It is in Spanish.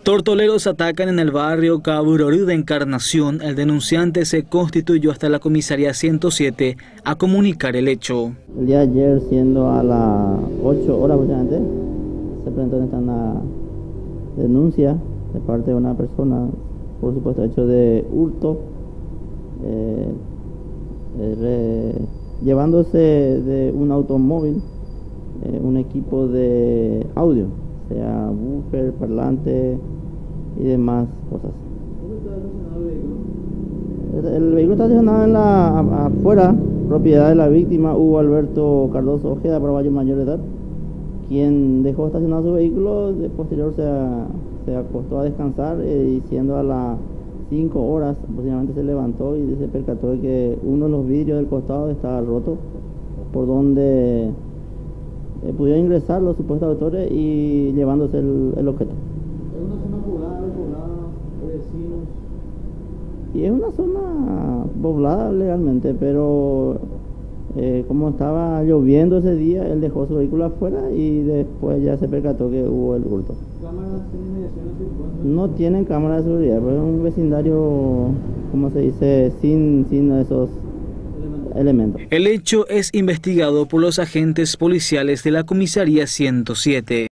Tortoleros atacan en el barrio Caburorú de Encarnación. El denunciante se constituyó hasta la comisaría 107 a comunicar el hecho. El día de ayer, siendo a las 8 horas aproximadamente, se presentó una denuncia de parte de una persona por supuesto hecho de hurto, llevándose de un automóvil un equipo de audio, sea buffer, parlante y demás cosas. ¿Dónde está estacionado el vehículo? El vehículo está estacionado afuera, propiedad de la víctima, Hugo Alberto Cardoso Ojeda, paraguayo mayor de edad, quien dejó estacionado su vehículo. De posterior se acostó a descansar y siendo a las 5 horas aproximadamente se levantó y se percató de que uno de los vidrios del costado estaba roto, por donde pudieron ingresar los supuestos autores y llevándose el objeto. ¿Es una zona poblada, vecinos? Y es una zona poblada legalmente, pero como estaba lloviendo ese día, él dejó su vehículo afuera y después ya se percató que hubo el hurto. ¿Cámaras en inmediaciones se encuentran? No tienen cámara de seguridad, pero es un vecindario, como se dice, sin esos elementos. El hecho es investigado por los agentes policiales de la comisaría 107.